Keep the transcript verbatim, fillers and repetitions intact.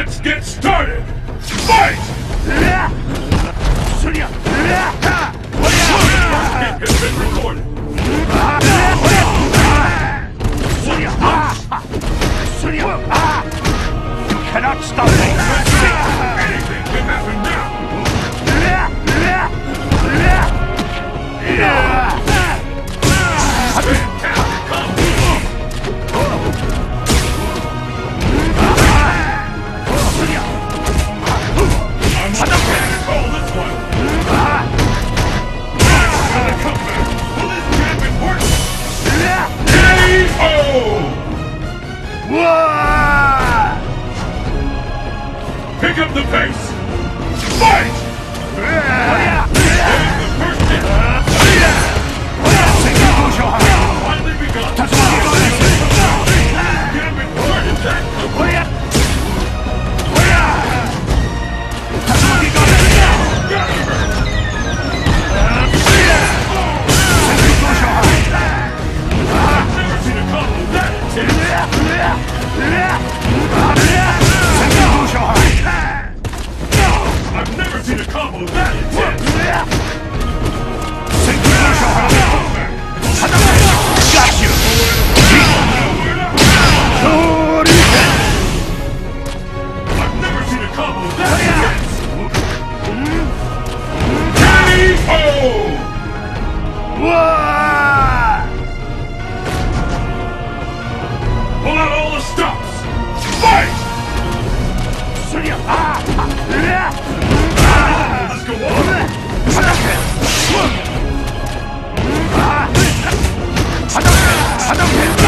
Let's get started! Fight! First hit has been recorded. You cannot stop me! Anything can happen now! Fantastic combo! I'm not gonna call this one! That's gonna come back! Will this champion work? K O! Pick up the pace! Fight! There's the first hit! Finally begun! Gambit, where did that come from? I've never seen a combo that intense! I've never seen a combo that intense! Got you! I've never seen a combo that intense! K O! Pull out all the stops! Fight! Let's go on!